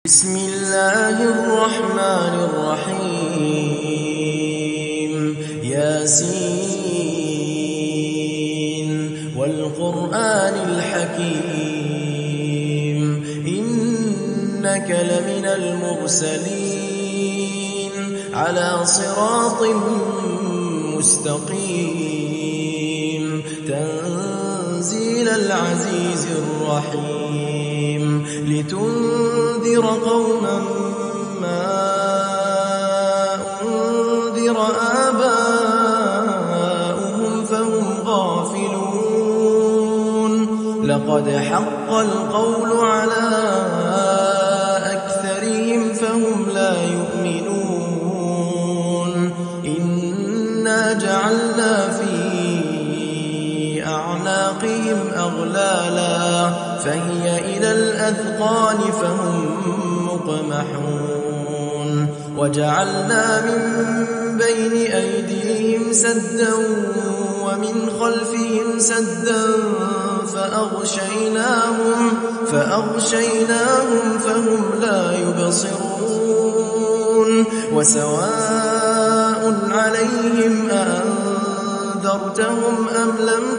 بسم الله الرحمن الرحيم ياسين والقرآن الحكيم إنك لمن المرسلين على صراط مستقيم تنزيل العزيز الرحيم لتنذر قوما ما أنذر آباؤهم فهم غافلون لقد حق القول على أكثرهم فهم لا يؤمنون إنا جعلنا في أعناقهم أغلالا فهي إلى الأذقان فهم مقمحون وجعلنا من بين أيديهم سدا ومن خلفهم سدا فأغشيناهم فهم لا يبصرون وسواء عليهم أأنذرتهم أم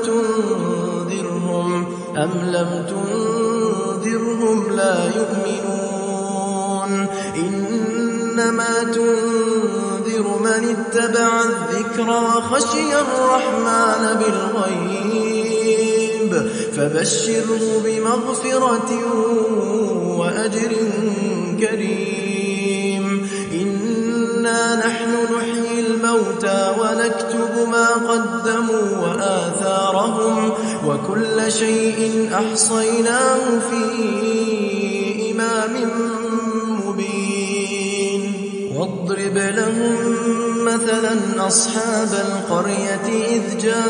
لم تنذرهم لا يؤمنون إنما تنذر من اتبع الذكر وخشي الرحمن بالغيب فبشره بمغفرة وأجر كريم إنا نحن نحيي الموتى ونكتب ما قدموا وآثارهم وكل شيء أحصيناه في إمام مبين واضرب لهم مثلا أصحاب القرية إذ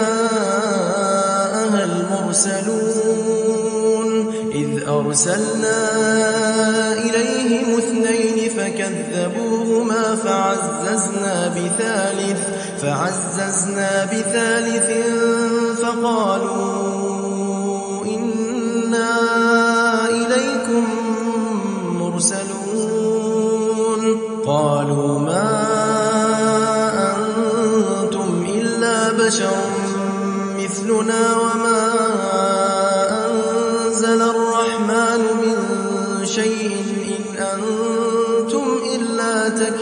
جاءها المرسلون إذ أرسلنا إليهم 2 فكذبوهما فعززنا بثالث فقالوا إنا إليكم مرسلون قالوا ما أنتم إلا بشر مثلنا وما أنزل الرحمن من شيء إن أنتم إلا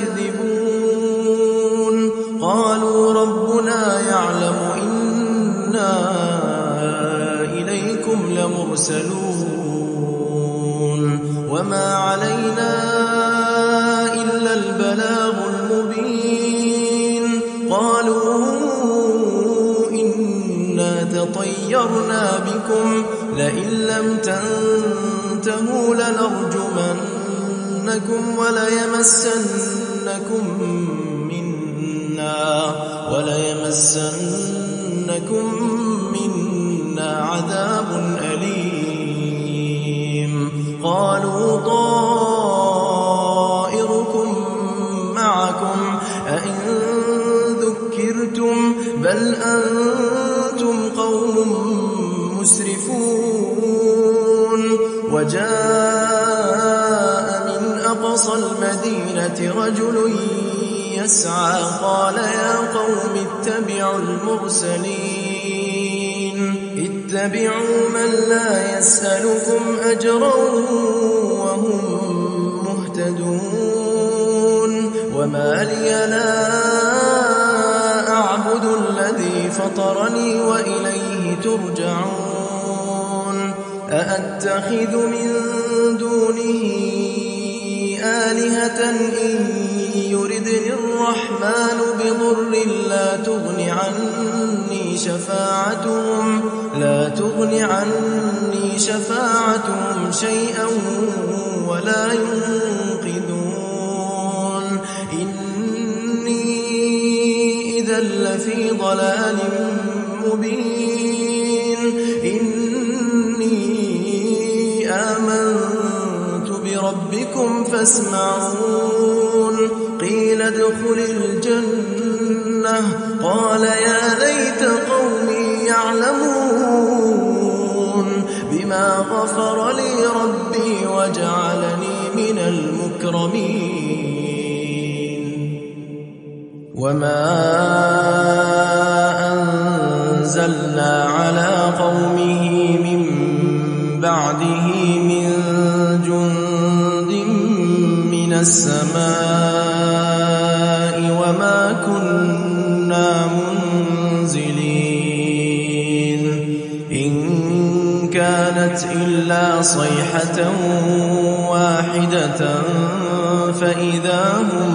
تكذبون قالوا ربنا يعلم إنا إليكم لمرسلون وما علينا إلا البلاغ المبين قالوا إنا تطيرنا بكم لئن لم تنتهوا لنرجمنكم وليمسنكم منا عذاب أليم قالوا طائركم معكم أئن ذكرتم بل أنتم قوم مسرفون وجاء من أقصى المدينة رجل يسعى قال يا قوم اتبعوا اتبعوا من لا يسألكم أجرا وهم مهتدون وما لي لا أعبد الذي فطرني وإليه ترجعون أأتخذ من دونه آلهة إن يردني الرحمن بضر لا تغن عني شفاعتهم شيئا ولا ينقذون إني إذا لفي ضلال مبين إني آمنت بربكم فاسمعون قيل ادخل الجنة قال يا ليت قومي يعلمون بما غفر لي ربي وجعلني من المؤمنين المكرمين وما أنزلنا على قومه من بعده من جند من السماء وما كنا منزلين إن كانت إلا صيحة واحدة فإذا هم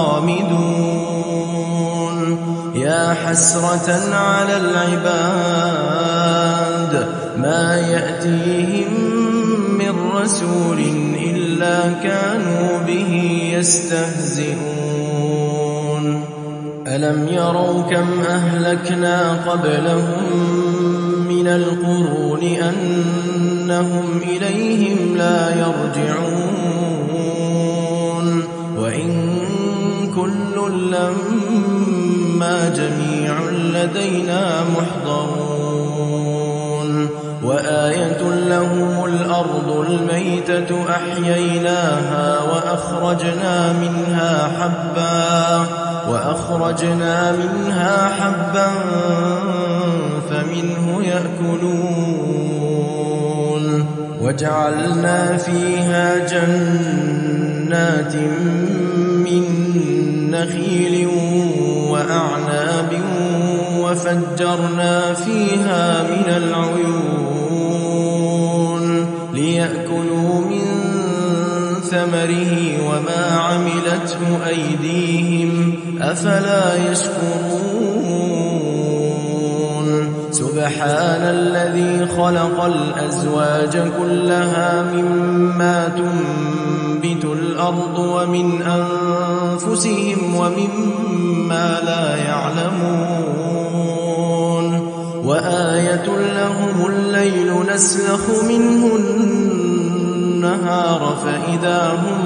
خامدون يا حسرة على العباد ما يأتيهم من رسول إلا كانوا به يستهزئون ألم يروا كم أهلكنا قبلهم من القرون أنهم إليهم لا يرجعون وإن كل لما جميع لدينا محضرون وآية لهم الأرض الميتة أحييناها وأخرجنا منها حبا فمنه يأكلون وجعلنا فيها جنات من نخيل وأعناب وفجرنا فيها من العيون ليأكلوا من ثمره وما عملته أيديهم أفلا يشكرون سبحان الذي خلق الأزواج كلها مما تنبت الأرض ومن أنفسهم ومما لا يعلمون وآية لهم الليل نسلخ منه النهار فإذا هم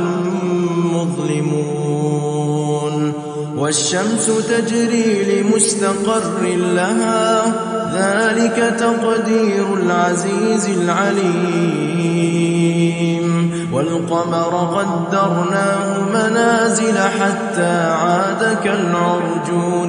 مظلمون والشمس تجري لمستقر لها ذلك تقدير العزيز العليم والقمر قدرناه منازل حتى عاد كالعرجون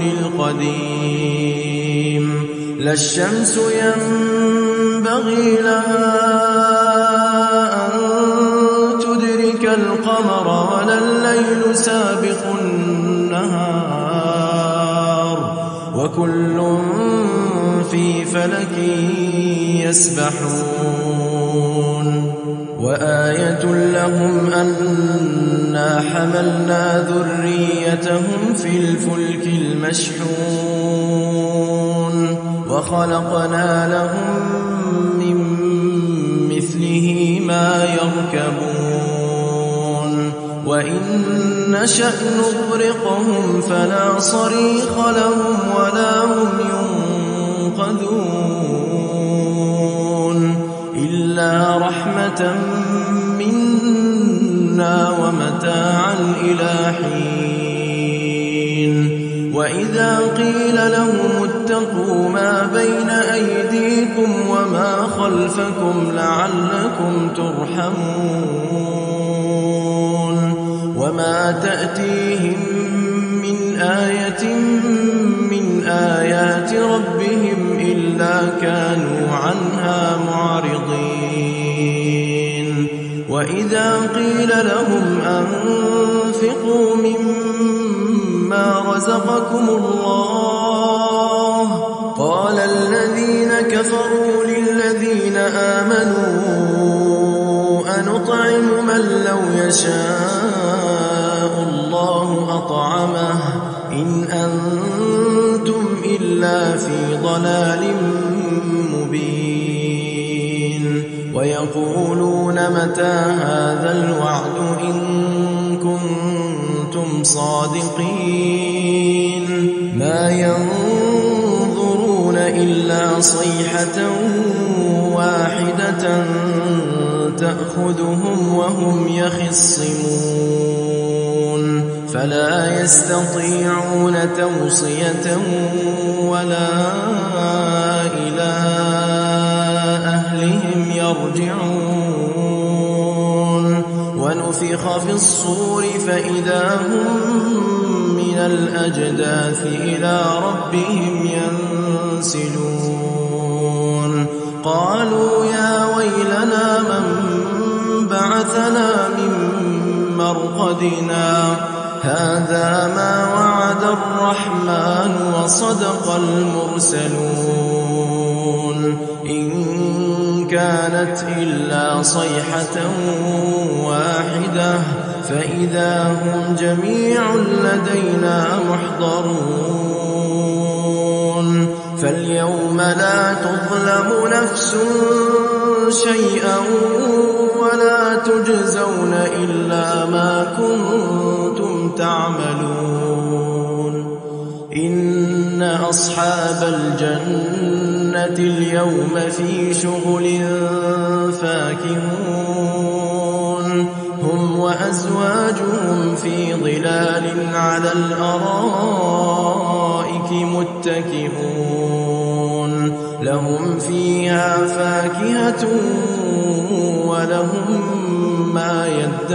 القديم لا الشمس ينبغي لها أن تدرك القمر ولا الليل سابق النهار وكل في فلك يسبحون وآية لهم أنا حملنا ذريتهم في الفلك المشحون وخلقنا لهم من مثله ما يركبون وإن نشأ نغرقهم فلا صريخ لهم ولا هم ينقذون إلا رحمة منا ومتاعا إلى حين وإذا قيل لهم اتقوا ما بين أيديكم وما خلفكم لعلكم ترحمون وما تأتيهم من آية من آيات ربهم إلا كانوا عنها معرضين وإذا قيل لهم أنفقوا مما رزقكم الله قال الذين كفروا للذين آمنوا أنطعم من لو يشاء الله أطعمه إن أنتم إلا في ضلال مبين ويقولون متى هذا الوعد إن كنتم صادقين ما ينظرون إلا صيحة واحدة تأخذهم وهم يخصمون فلا يستطيعون توصية ولا إلى أهلهم يرجعون ونفخ في الصور فإذا هم من الأجداث إلى ربهم ينسلون قالوا يا ويلنا من بعثنا من مرقدنا هذا ما وعد الرحمن وصدق المرسلون إن كانت إلا صيحة واحدة فإذا هم جميع لدينا محضرون فاليوم لا تظلم نفس شيئا ولا تجزون إلا ما كنتم تعملون إن أصحاب الجنة اليوم في شغل فاكهون هم وأزواجهم في ظلال على الأرائك متكئون لهم فيها فاكهة ولهم ما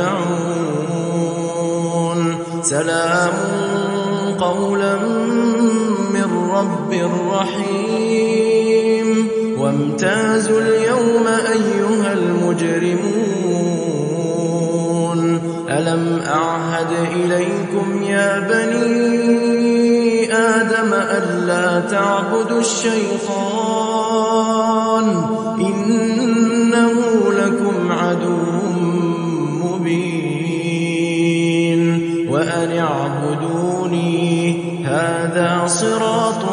يدعون سلام قولا من رب رحيم وامتازوا اليوم أيها المجرمون ألم أعهد إليكم يا بني آدم ألا تعبدوا الشيطان إنه لكم عدو مبين وأن اعبدوني هذا صراط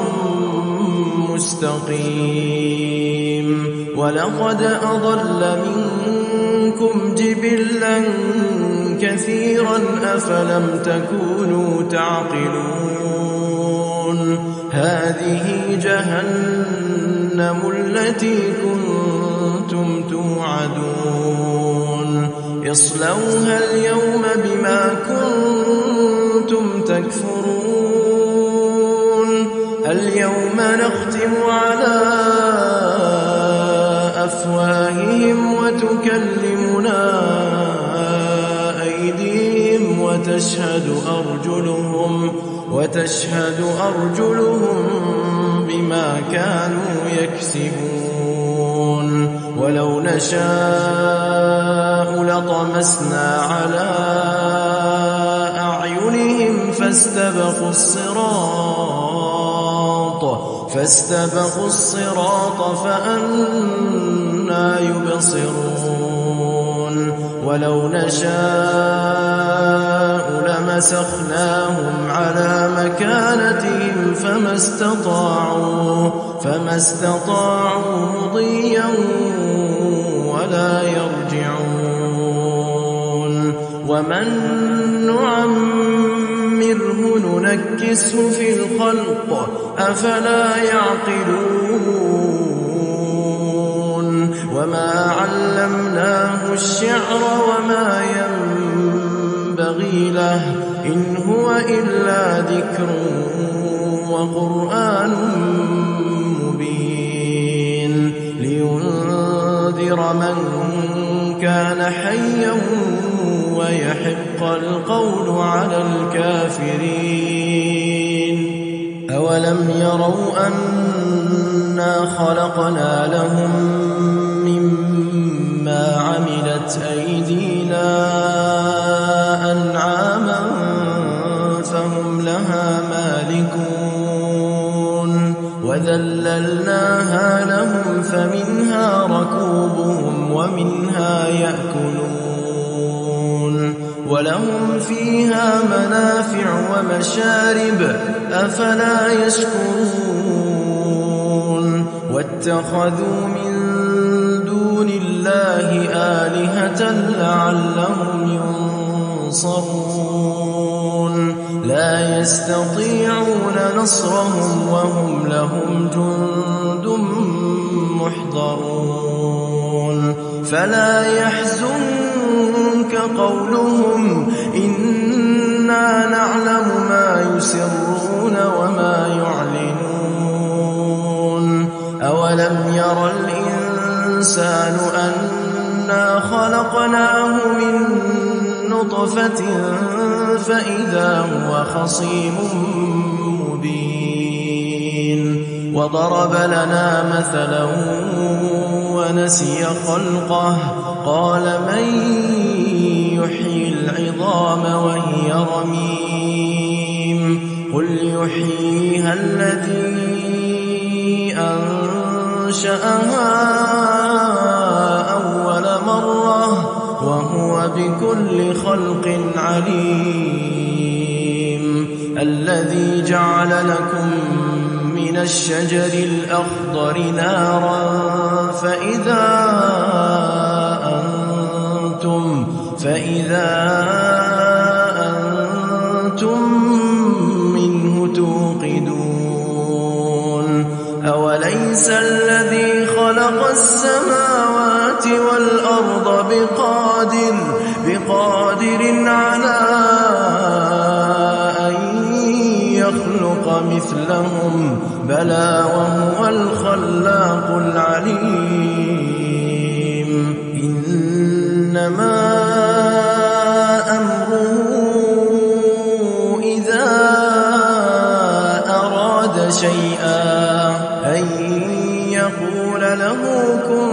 مستقيم ولقد أضل منكم جبلا كثيرا أفلم تكونوا تعقلون هذه جهنم التي كنتم توعدون اصلوها اليوم بما كنتم تكفرون اليوم نختم على أفواههم وتكلمنا أيديهم وتشهد أرجلهم بما كانوا يكسبون ولو نشاء لطمسنا على أعينهم فاستبقوا الصراط فأنى يبصرون ولو نشاء لمسخناهم على مكانتهم فما استطاعوا مضيا ولا يرجعون ومن نعمره ننكسه في الخلق أفلا يعقلون وما علمناه الشعر وما ينبغي له إن هو إلا ذكر وقرآن مبين لينذر من كان حيا ويحق القول على الكافرين أولم يروا أنا خلقنا لهم مما عملت أيدينا أنعاما فهم لها مالكون وذللناها لهم فمنها ركوبهم ومنها يأكلون ولهم فيها منافع ومشارب أفلا يشكرون واتخذوا من دون الله آلهة لعلهم ينصرون لا يستطيعون نصرهم وهم لهم جند محضرون فلا يحزنك قولهم إنا نعلم ما يسرون وما يعلنون أولم ير الإنسان أنا خلقناه من نطفة فإذا هو خصيم مبين وضرب لنا مثلا ونسي خلقه قال من يحيي العظام وهي رميم قل يحييها الذي أنشأها أول مرة وهو بكل خلق عليم الذي جعل لكم من الشجر الأخضر نارا فإذا أنتم منه توقدون أوليس الذي خلق السماوات والأرض بقادر على أن يخلق مثلهم بلى وهو الخلاق العليم إنما أمره إذا أراد شيئا أن يقول له كن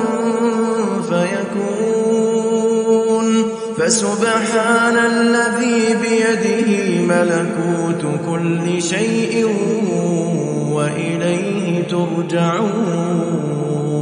فيكون فسبحان الذي بيده ملكوت كل شيء وإليه ترجعون